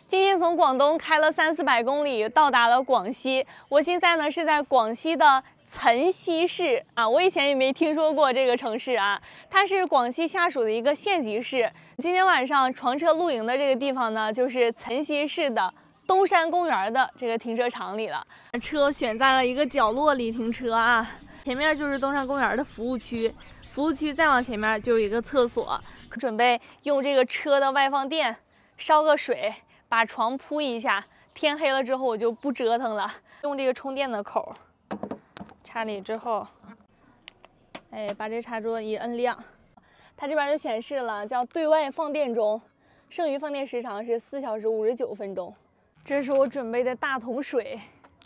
今天从广东开了300-400公里，到达了广西。我现在呢是在广西的岑溪市啊，我以前也没听说过这个城市啊，它是广西下属的一个县级市。今天晚上床车露营的这个地方呢，就是岑溪市的东山公园的这个停车场里了。车选在了一个角落里停车啊，前面就是东山公园的服务区，服务区再往前面就有一个厕所，准备用这个车的外放电烧个水。 把床铺一下，天黑了之后我就不折腾了。用这个充电的口插里之后，哎，把这插座一摁亮，它这边就显示了叫对外放电中，剩余放电时长是4小时59分钟。这是我准备的大桶水，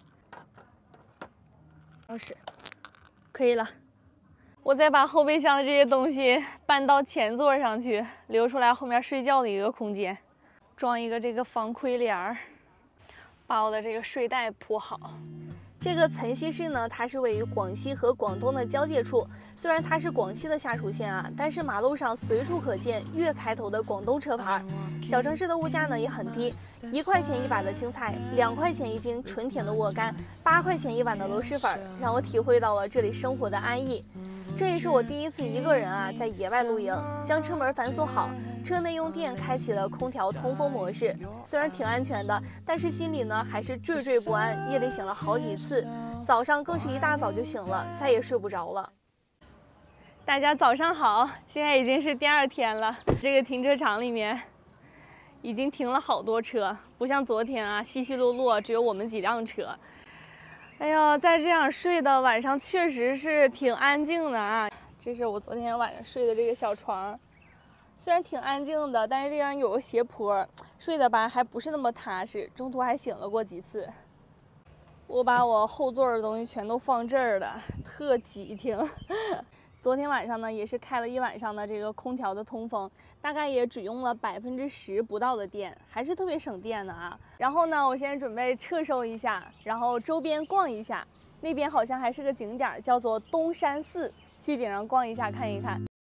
可以了。我再把后备箱的这些东西搬到前座上去，留出来后面睡觉的一个空间。 装一个这个防窥帘儿，把我的这个睡袋铺好。这个岑溪市呢，它是位于广西和广东的交界处。虽然它是广西的下属县啊，但是马路上随处可见粤开头的广东车牌。小城市的物价呢也很低，1块钱1把的青菜，2块钱1斤纯甜的沃柑，8块钱1碗的螺蛳粉，让我体会到了这里生活的安逸。 这也是我第一次一个人啊在野外露营，将车门反锁好，车内用电开启了空调通风模式。虽然挺安全的，但是心里呢还是惴惴不安，夜里醒了好几次，早上更是一大早就醒了，再也睡不着了。大家早上好，现在已经是第2天了，这个停车场里面已经停了好多车，不像昨天啊稀稀落落，只有我们几辆车。 哎呀，在这样睡的晚上确实是挺安静的啊。这是我昨天晚上睡的这个小床，虽然挺安静的，但是这样有个斜坡，睡的吧还不是那么踏实，中途还醒了过几次。我把我后座的东西全都放这儿了，特挤挺。昨天晚上呢，也是开了1晚上的这个空调的通风，大概也只用了10%不到的电，还是特别省电的啊。然后呢，我现在准备撤收一下，然后周边逛一下，那边好像还是个景点，叫做东山寺，去顶上逛一下看一看。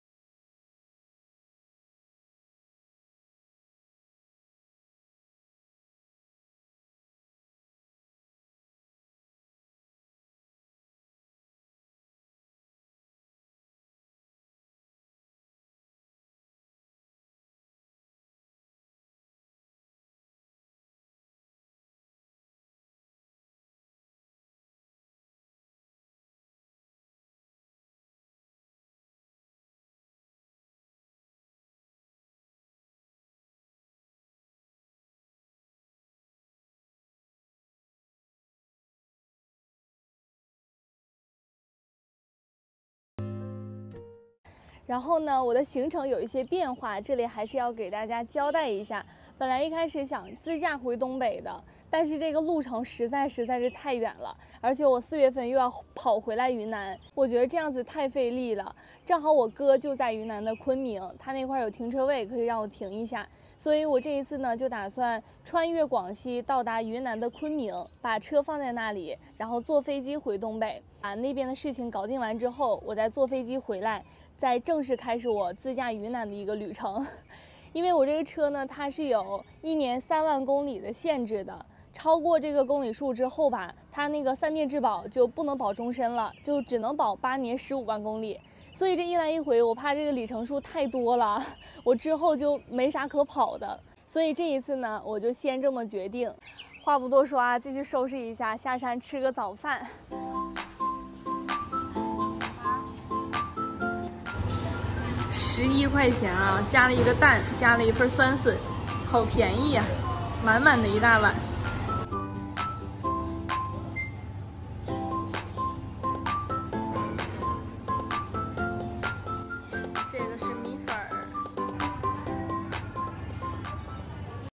然后呢，我的行程有一些变化，这里还是要给大家交代一下。本来一开始想自驾回东北的，但是这个路程实在是太远了，而且我4月份又要跑回来云南，我觉得这样子太费力了。正好我哥就在云南的昆明，他那块有停车位，可以让我停一下。所以我这一次呢，就打算穿越广西，到达云南的昆明，把车放在那里，然后坐飞机回东北，把那边的事情搞定完之后，我再坐飞机回来。 再正式开始我自驾云南的一个旅程，因为我这个车呢，它是有1年3万公里的限制的，超过这个公里数之后吧，它那个3电质保就不能保终身了，就只能保8年15万公里。所以这一来一回，我怕这个里程数太多了，我之后就没啥可跑的。所以这一次呢，我就先这么决定。话不多说啊，继续收拾一下，下山吃个早饭。 11块钱啊，加了一个蛋，加了一份酸笋，好便宜呀、满满的一大碗。